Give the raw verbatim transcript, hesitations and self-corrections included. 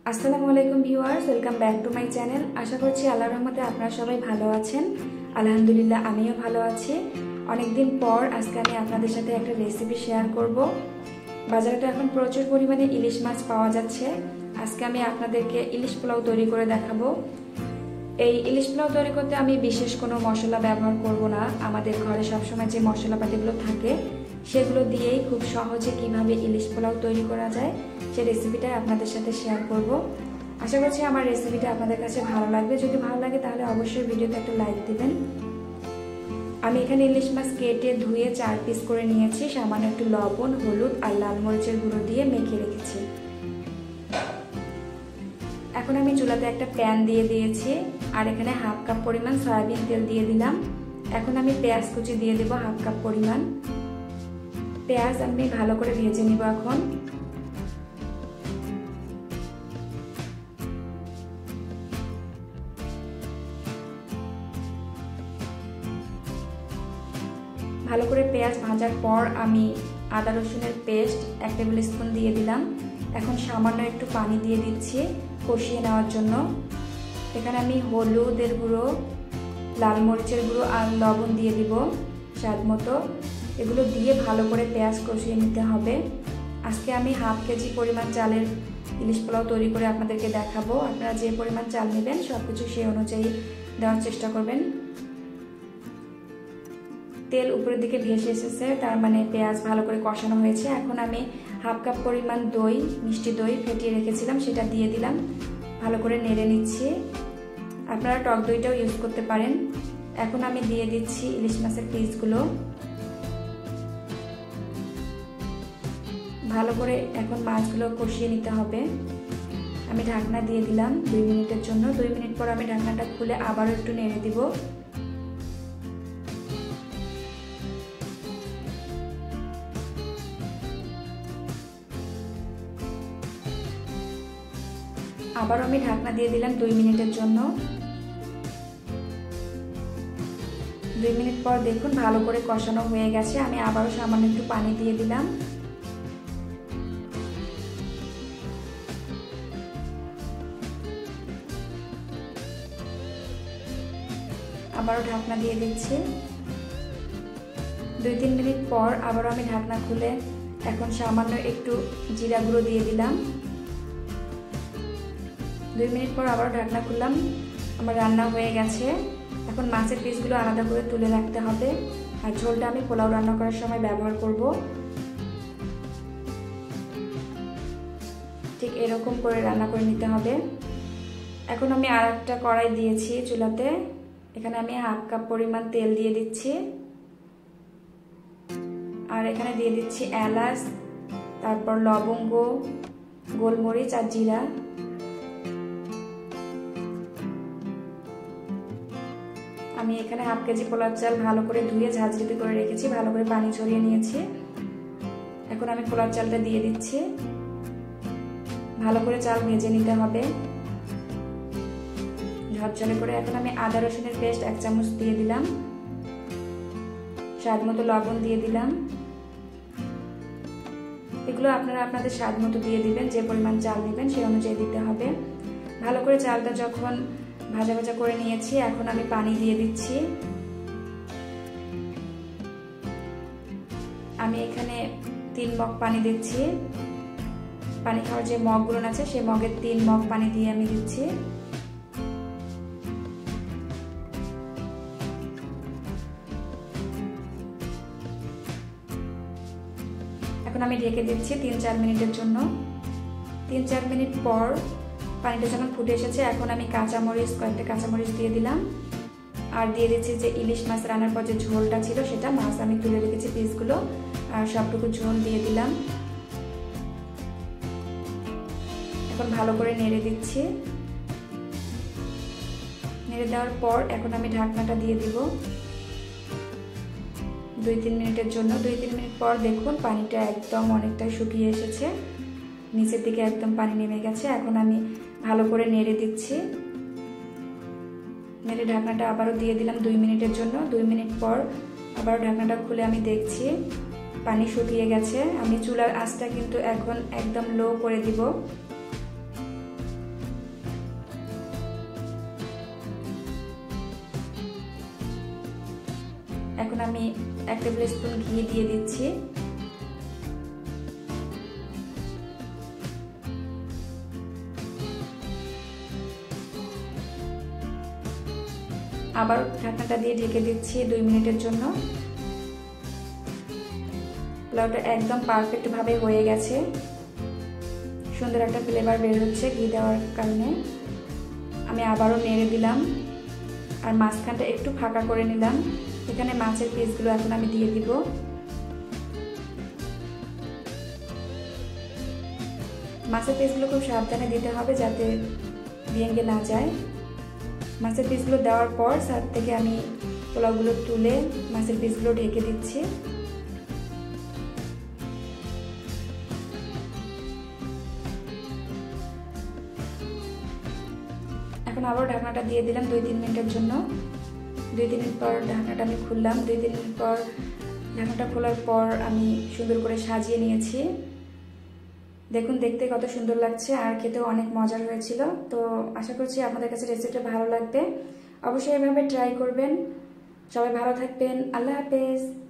আসসালামু আলাইকুম viewers, welcome back to my channel. আশা করছি আল্লাহর রহমতে আপনারা সবাই ভালো আছেন। আলহামদুলিল্লাহ আমিও ভালো আছি। অনেকদিন পর আজকে আমি আপনাদের সাথে একটা রেসিপি শেয়ার করব। বাজারে তো এখন প্রচুর পরিমাণে ইলিশ মাছ পাওয়া যাচ্ছে। আজকে আমি আপনাদেরকে ইলিশ পোলাও তৈরি করে দেখাবো। এই ইলিশ পোলাও তৈরি করতে আমি বিশেষ কোনো মশলা ব্যবহার করব না। আমাদের ঘরে সবসময় যে মশলাপাতিগুলো থাকে সেগুলো দিয়েই খুব সহজে কিভাবে ইলিশ পোলাও তৈরি করা যায় সেই রেসিপিটাই আপনাদের সাথে শেয়ার করব। আশা করছি আমার রেসিপিটা আপনাদের কাছে ভালো লাগবে। যদি ভালো লাগে তাহলে অবশ্যই ভিডিওতে একটা লাইক দিবেন। আমি এখানে ইলিশ মাছ কেটে ধুয়ে চার পিস করে নিয়েছি। সামান্য একটু লবণ, হলুদ আর লাল মরিচের গুঁড়ো দিয়ে মেখে রেখেছি। এখন আমি চুলাতে একটা প্যান দিয়ে দিয়েছি আর এখানে হাফ কাপ পরিমাণ সয়াবিন তেল দিয়ে দিলাম। এখন আমি পেঁয়াজ কুচি দিয়ে দেব হাফ কাপ পরিমাণ। পেঁয়াজ আমি ভালো করে ভেজে নিব। এখন ভালো করে পেঁয়াজ ভাজার পর আমি আদা রসুনের পেস্ট এক টেবিল স্পুন দিয়ে দিলাম। এখন সামান্য একটু পানি দিয়ে দিচ্ছি কষিয়ে নেওয়ার জন্য। এখানে আমি হলুদের গুঁড়ো, লাল মরিচের গুঁড়ো আর লবণ দিয়ে দিব স্বাদ মতো। এগুলো দিয়ে ভালো করে পেঁয়াজ কষিয়ে নিতে হবে। আজকে আমি হাফ কেজি পরিমাণ চালের ইলিশ পোলাও তৈরি করে আপনাদেরকে দেখাবো। আপনারা যে পরিমাণ চাল নেবেন সব কিছু সেই অনুযায়ী দেওয়ার চেষ্টা করবেন। তেল উপরের দিকে ভেসে এসেছে, তার মানে পেঁয়াজ ভালো করে কষানো হয়েছে। এখন আমি হাফ কাপ পরিমাণ দই, মিষ্টি দই ফেটিয়ে রেখেছিলাম সেটা দিয়ে দিলাম। ভালো করে নেড়ে নিচ্ছি। আপনারা টক দইটাও ইউজ করতে পারেন। এখন আমি দিয়ে দিচ্ছি ইলিশ মাছের পিসগুলো। ভালো করে এখন মাছগুলো কষিয়ে নিতে হবে। আমি ঢাকনা দিয়ে দিলাম দুই মিনিটের জন্য। দুই মিনিট পর আমি ঢাকনাটা খুলে আবারও একটু নেড়ে দিব। আবারও আমি ঢাকনা দিয়ে দিলাম দুই মিনিটের জন্য। দুই মিনিট পর দেখুন ভালো করে কষানো হয়ে গেছে। আমি আবারও সামান্য একটু পানি দিয়ে দিলাম। আবারও ঢাকনা দিয়ে দিচ্ছি। দুই তিন মিনিট পর আবারও আমি ঢাকনা খুলে এখন সামান্য একটু জিরা গুঁড়ো দিয়ে দিলাম। দুই মিনিট পর আবার ঢাকনা খুললাম। আমার রান্না হয়ে গেছে। এখন মাছের পিসগুলো আলাদা করে তুলে রাখতে হবে। আর ঝোলটা আমি পোলাও রান্না করার সময় ব্যবহার করব। ঠিক এরকম করে রান্না করে নিতে হবে। এখন আমি আর একটা কড়াই দিয়েছি চুলাতে। এখানে আমি হাফ কাপ পরিমাণ তেল দিয়ে দিচ্ছি। আর এখানে দিয়ে দিচ্ছি এলাচ, তারপর লবঙ্গ, গোলমরিচ আর জিরা। আমি এখানে হাফ কেজি পোলার চাল ভালো করে ধুয়ে ঝাঁঝরিতে করে রেখেছি। ভালো করে পানি ঝরিয়ে নিয়েছি। এখন আমি পোলার চালটা দিয়ে দিচ্ছি। ভালো করে চাল ভেজে নিতে হবে ঝরঝরে করে। এখন আমি আদা রসুনের পেস্ট এক চামচ দিয়ে দিলাম। স্বাদ মতো লবণ দিয়ে দিলাম। এগুলো আপনারা আপনাদের স্বাদ মতো দিয়ে দিবেন। যে পরিমাণ চাল নেবেন সেই অনুযায়ী দিতে হবে। ভালো করে চালটা যখন ভাজা ভাজা করে নিয়েছি এখন আমি পানি দিয়ে দিচ্ছি। আমি এখানে তিন মগ পানি দিচ্ছি। পানি খাওয়ার যে মগগুলো আছে সেই মগের তিন মগ পানি দিয়ে আমি দিচ্ছি। এখন আমি ঢেকে দিচ্ছি তিন চার মিনিটের জন্য। তিন চার মিনিট পর পানিটা যখন ফুটে এসেছে এখন আমি কাঁচামরিচ কয়েকটা কাঁচামরিচ দিয়ে দিলাম। আর দিয়ে দিচ্ছি যে ইলিশ মাছ রান্নার পর যে ঝোলটা ছিল সেটা, মাছ আমি তুলে রেখেছি পিসগুলো, আর সবটুকু ঝোল দিয়ে দিলাম। এখন ভালো করে নেড়ে দিচ্ছি। নেড়ে দেওয়ার পর এখন আমি ঢাকনাটা দিয়ে দিব দুই তিন মিনিটের জন্য। দুই তিন মিনিট পর দেখুন পানিটা একদম অনেকটাই শুকিয়ে এসেছে। নিচের দিকে একদম পানি নেমে গেছে। এখন আমি ভালো করে নেড়ে দিচ্ছি। নেড়ে ঢাকনাটা আবারও দিয়ে দিলাম দুই মিনিটের জন্য। দুই মিনিট পর আবারও ঢাকনাটা খুলে আমি দেখছি পানি শুকিয়ে গেছে। আমি চুলার আঁচটা কিন্তু এখন একদম লো করে দিব। এখন আমি এক টেবিল স্পুন ঘি দিয়ে দিচ্ছি। আবার ঢাকনাটা দিয়ে ঢেকে দিচ্ছি দুই মিনিটের জন্য। পোলাওটা একদম পারফেক্ট ভাবে হয়ে গেছে, সুন্দর একটা ফ্লেভার বের হচ্ছে ঘি দেওয়ার কারণে। আমি আবারও নেড়ে দিলাম আর মাঝখানটা একটু ফাঁকা করে নিলাম। এখানে মাছের পিসগুলো এখন আমি দিয়ে দিব। মাছের পিসগুলো খুব সাবধানে দিতে হবে যাতে ভেঙে না যায়। মাছের পিসগুলো দেওয়ার পর সাইড থেকে আমি পোলাওগুলো তুলে মাছের পিসগুলো ঢেকে দিচ্ছি। এখন আবার ঢাকনাটা দিয়ে দিলাম দুই তিন মিনিটের জন্য। দুই তিন মিনিট পর ঢাকনাটা আমি খুললাম। দুই তিন মিনিট পর ঢাকনাটা খোলার পর আমি সুন্দর করে সাজিয়ে নিয়েছি। দেখুন দেখতে কত সুন্দর লাগছে আর খেতেও অনেক মজার হয়েছিল। তো আশা করছি আপনাদের কাছে রেসিপিটা ভালো লাগবে, অবশ্যই এভাবে ট্রাই করবেন। সবাই ভালো থাকবেন, আল্লাহ হাফেজ।